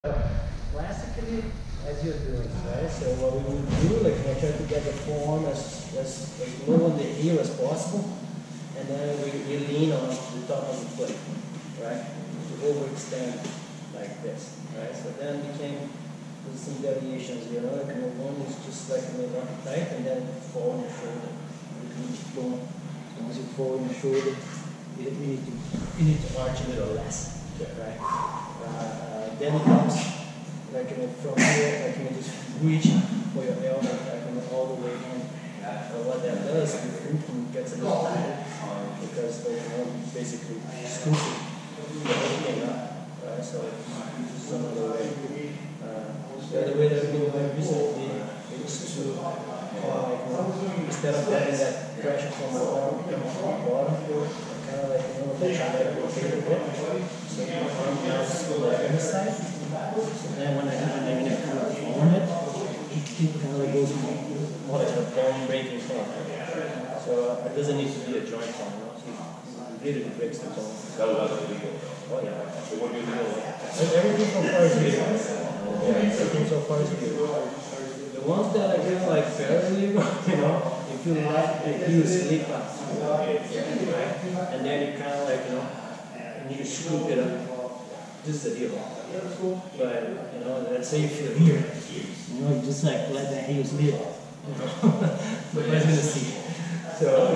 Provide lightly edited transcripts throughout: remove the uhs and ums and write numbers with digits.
Classically, as you're doing, right? So what we would do, like, I try to get the form as low on the heel as possible, and then we lean on the top of the foot, right? To overextend like this, right? So then we can do some variations, you know, like one is just like not tight, and then fall on the shoulder. Boom. So once you fall on the shoulder, you need to arch a little less, right? Then it comes like from here, like just reach for your elbow, like all the way in. What that does, the gluten gets a little tighter because basically scooping everything up, right? So some of the way. The other way that we do it recently is to instead of having that pressure from the bottom, kind of like try to rotate a bit. So your arm now is still like on the side. So then when I kind of form it, it kind of goes more like a bone breaking thing. So it doesn't need to be a joint form. It really breaks the bone. Oh yeah. Everything so far is good. Everything so far is good. The ones that are kind of like fairly, if you let the heel slip up, right? And then you kind of like, you need to scoop it up. This is the deal. But, let's say you feel here, you just like let the heel slip. Nobody's going to see. So,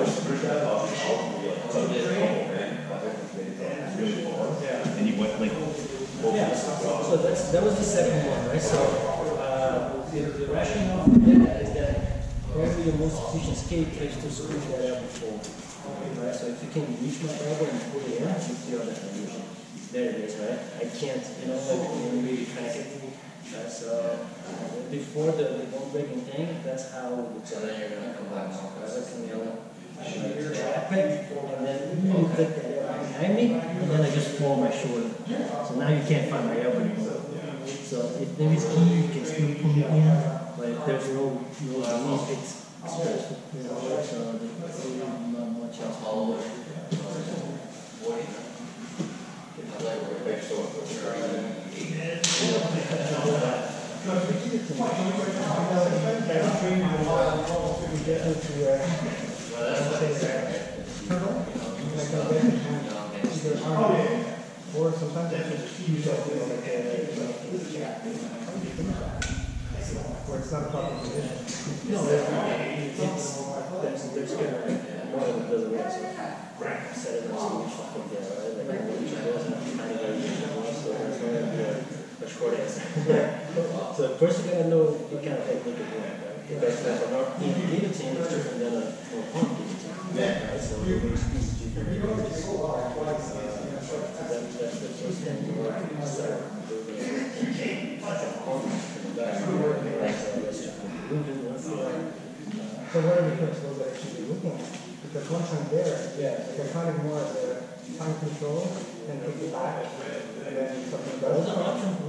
and you went like, yeah, so that was the second one, right? So, the rationale for that is that probably the most efficient skate is to scoop that elbow forward, right? So if you can reach my elbow and pull it in, you feel that illusion. There it is, right? I can't, really crank it. So before the bone breaking thing, that's how it's going to come back. And then you click that elbow behind me, and then I just fall my shoulder. So now you can't find my elbow anymore. So if there is key, you can still pull it in, but if there's no it's stressful, so there's not much else to do. Or sometimes I just use that where it's not a proper position. No, there's kind of one of the other ways of setting up solution from there, right? Like each goes and kind of so there's going to be a short answer. So first you gotta know what kind of technique you're doing, right? Because an arcing guillotine is different than a pump guillotine. Right? So you're going to squeeze the that's the first thing you want to start so what are the principles that I should be looking at? Because once I'm there, they're kind of more of the time control and take it back and then something goes.